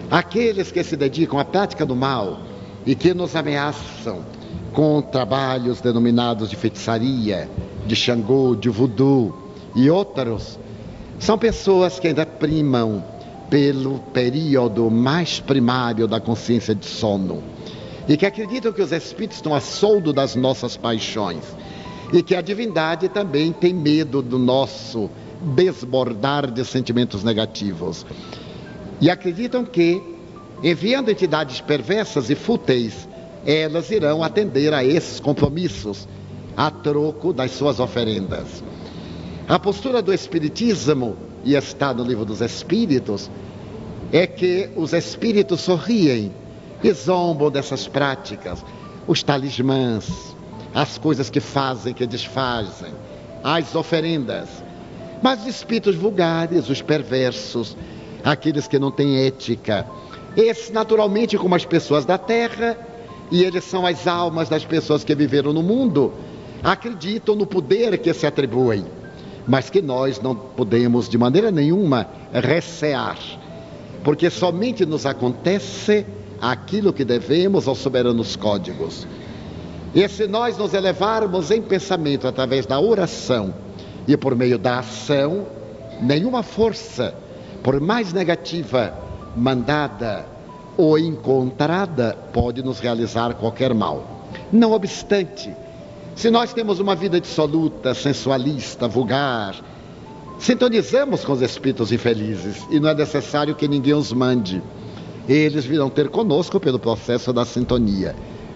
Aqueles que se dedicam à prática do mal e que nos ameaçam com trabalhos denominados de feitiçaria, de Xangô, de voodoo e outros, são pessoas que ainda primam pelo período mais primário da consciência de sono e que acreditam que os espíritos estão a soldo das nossas paixões e que a divindade também tem medo do nosso desbordar de sentimentos negativos. E acreditam que, enviando entidades perversas e fúteis, elas irão atender a esses compromissos a troco das suas oferendas. A postura do Espiritismo, e está no Livro dos Espíritos, é que os espíritos sorriem e zombam dessas práticas, os talismãs, as coisas que fazem, que desfazem, as oferendas. Mas os espíritos vulgares, os perversos, aqueles que não têm ética, esses naturalmente como as pessoas da terra, e eles são as almas das pessoas que viveram no mundo, acreditam no poder que se atribuem, mas que nós não podemos de maneira nenhuma recear, porque somente nos acontece aquilo que devemos aos soberanos códigos. E se nós nos elevarmos em pensamento através da oração e por meio da ação, nenhuma força, por mais negativa, mandada ou encontrada, pode nos realizar qualquer mal. Não obstante, se nós temos uma vida dissoluta, sensualista, vulgar, sintonizamos com os espíritos infelizes e não é necessário que ninguém os mande. Eles virão ter conosco pelo processo da sintonia.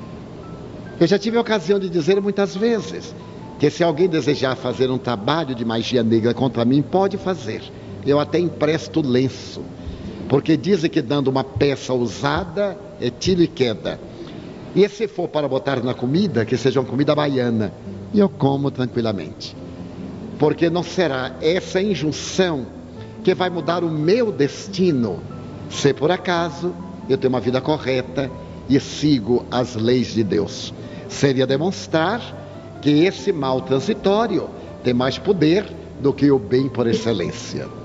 Eu já tive a ocasião de dizer muitas vezes que se alguém desejar fazer um trabalho de magia negra contra mim, pode fazer. Eu até empresto lenço, porque dizem que dando uma peça usada é tiro e queda. E se for para botar na comida, que seja uma comida baiana, e eu como tranquilamente. Porque não será essa injunção que vai mudar o meu destino, se por acaso eu tenho uma vida correta e sigo as leis de Deus. Seria demonstrar que esse mal transitório tem mais poder do que o bem por excelência.